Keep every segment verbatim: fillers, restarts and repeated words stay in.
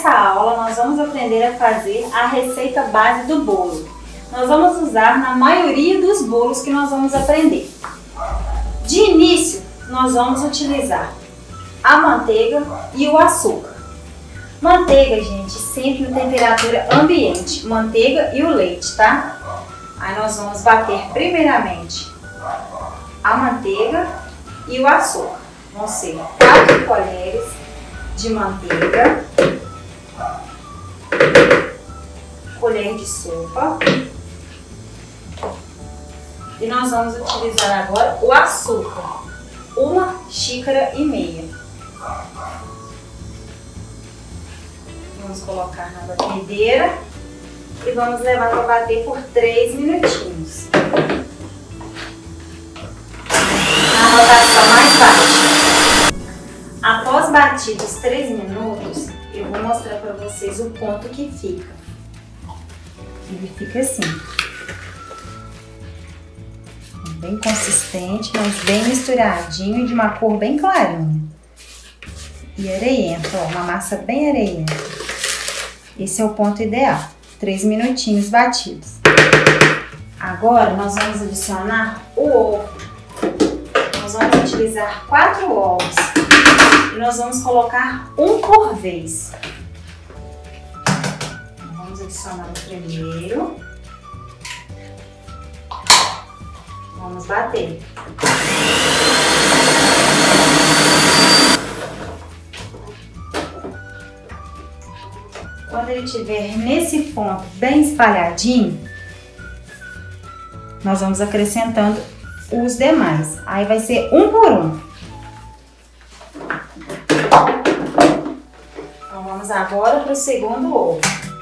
Nessa aula, nós vamos aprender a fazer a receita base do bolo. Nós vamos usar na maioria dos bolos que nós vamos aprender. De início, nós vamos utilizar a manteiga e o açúcar. Manteiga, gente, sempre em temperatura ambiente. Manteiga e o leite, tá? Aí nós vamos bater primeiramente a manteiga e o açúcar. Vão ser quatro colheres de manteiga, colher de sopa, e nós vamos utilizar agora o açúcar, uma xícara e meia. Vamos colocar na batedeira e vamos levar para bater por três minutinhos. Na rotação mais baixa. Após batidos três minutos, eu vou mostrar para vocês o ponto que fica. Ele fica assim. Bem consistente, mas bem misturadinho e de uma cor bem clarinha. E areiento, ó, uma massa bem areienta. Esse é o ponto ideal. Três minutinhos batidos. Agora nós vamos adicionar o ovo. Nós vamos utilizar quatro ovos. E nós vamos colocar um por vez. Vamos adicionar o primeiro. Vamos bater. Quando ele estiver nesse ponto bem espalhadinho, nós vamos acrescentando os demais. Aí vai ser um por um. Então vamos agora para o segundo ovo.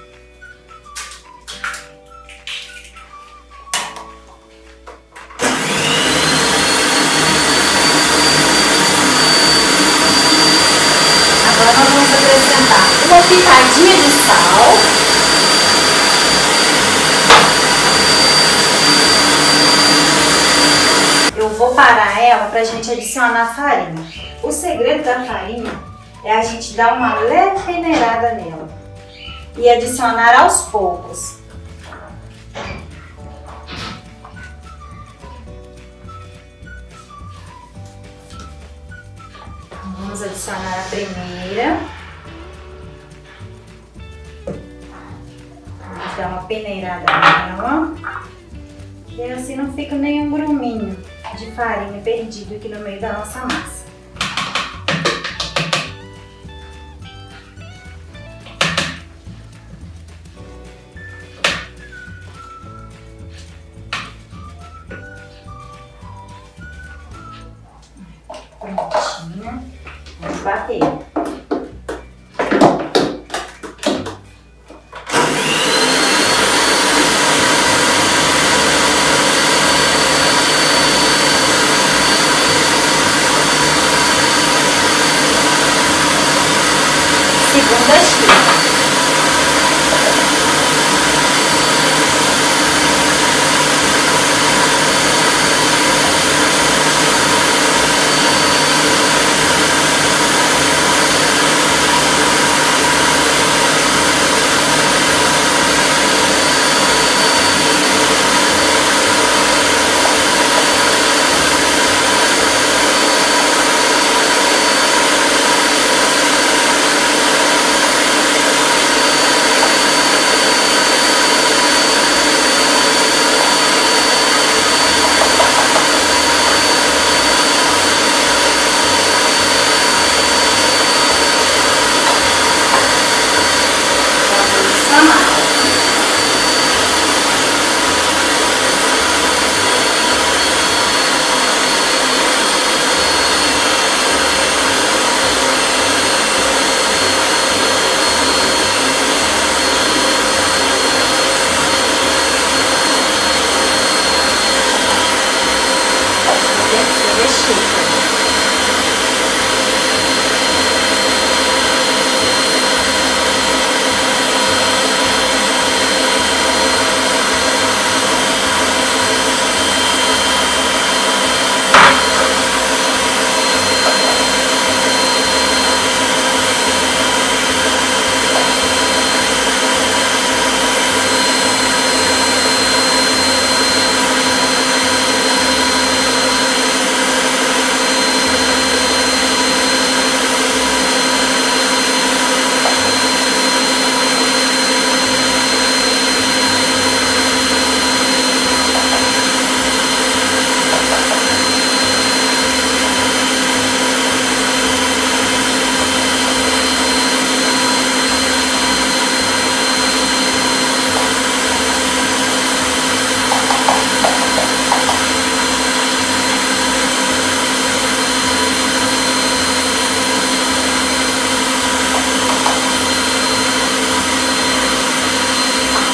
Agora nós vamos acrescentar uma pitadinha de sal. Eu vou parar ela para a gente adicionar a farinha. O segredo da farinha é a gente dar uma leve peneirada nela e adicionar aos poucos. Vamos adicionar a primeira. Vamos dar uma peneirada nela. E assim não fica nenhum gruminho de farinha perdido aqui no meio da nossa massa. Prontinha. Vamos bater. Segunda xícara.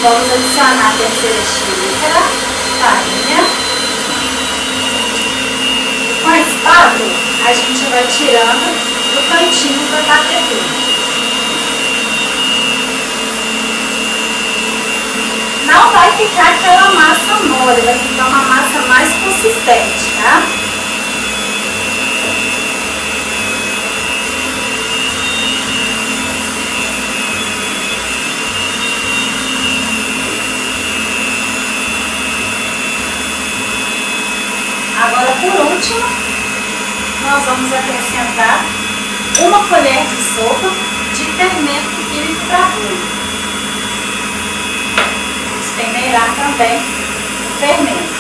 Vamos adicionar a terceira xícara, farinha. Com a espátula, a gente vai tirando do cantinho para bater tudo. Não vai ficar aquela massa mole, vai ficar uma massa mais consistente, tá? Agora, por último, nós vamos acrescentar uma colher de sopa de fermento químico para bolo. Vamos peneirar também o fermento.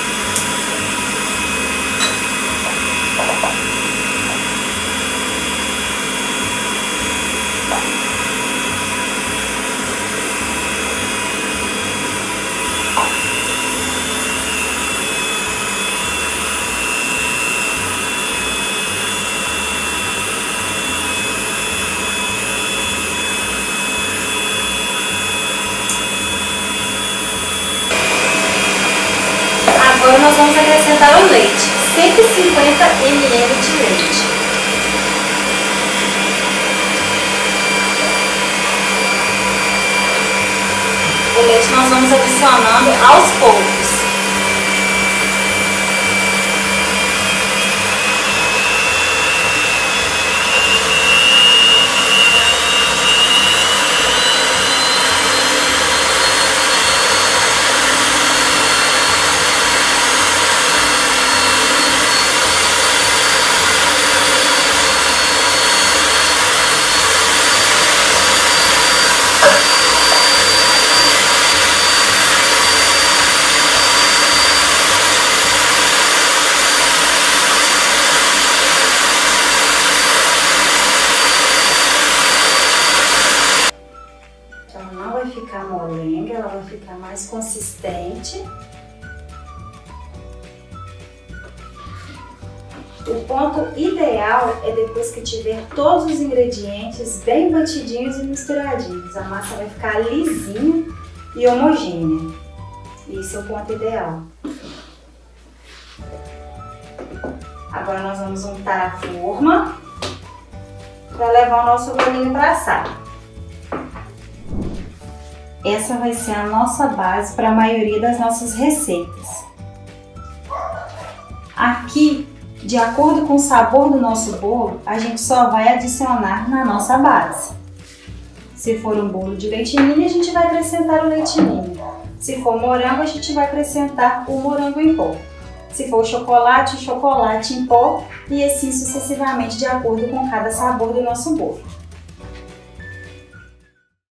Agora nós vamos acrescentar o leite, cento e cinquenta mililitros de leite. O leite nós vamos adicionando aos poucos. Ficar molenga, ela vai ficar mais consistente. O ponto ideal é depois que tiver todos os ingredientes bem batidinhos e misturadinhos. A massa vai ficar lisinha e homogênea. Esse é o ponto ideal. Agora nós vamos untar a forma para levar o nosso bolinho para assar. Essa vai ser a nossa base para a maioria das nossas receitas. Aqui, de acordo com o sabor do nosso bolo, a gente só vai adicionar na nossa base. Se for um bolo de leite ninho, a gente vai acrescentar o leite ninho. Se for morango, a gente vai acrescentar o morango em pó. Se for chocolate, o chocolate em pó e assim sucessivamente, de acordo com cada sabor do nosso bolo.